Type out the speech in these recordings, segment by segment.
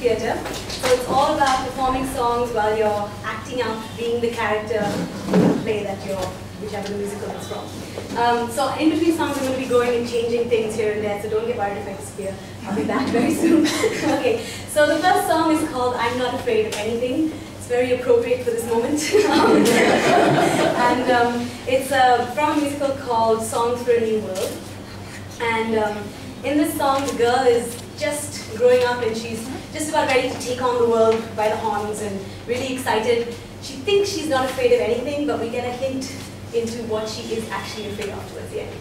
theatre. So it's all about performing songs while you're acting out, being the character in the play that you're, whichever the musical is from. So in between songs, I'm going to be going and changing things here and there, so don't get worried if I disappear. I'll be back very soon. Okay, so the first song is called I'm Not Afraid of Anything. It's very appropriate for this moment. And it's from a musical called Songs for a New World. And in this song, the girl is just growing up and she's just about ready to take on the world by the horns and really excited. She thinks she's not afraid of anything, but we get a hint into what she is actually afraid of towards the end.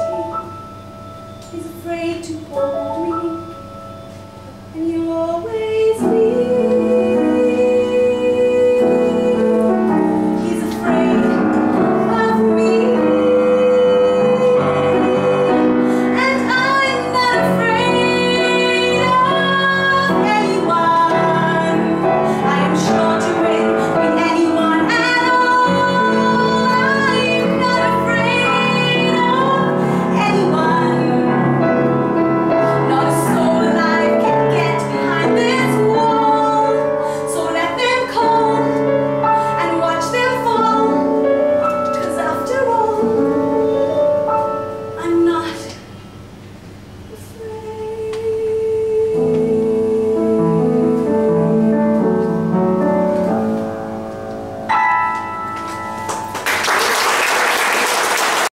He's afraid to hold me, and you'll always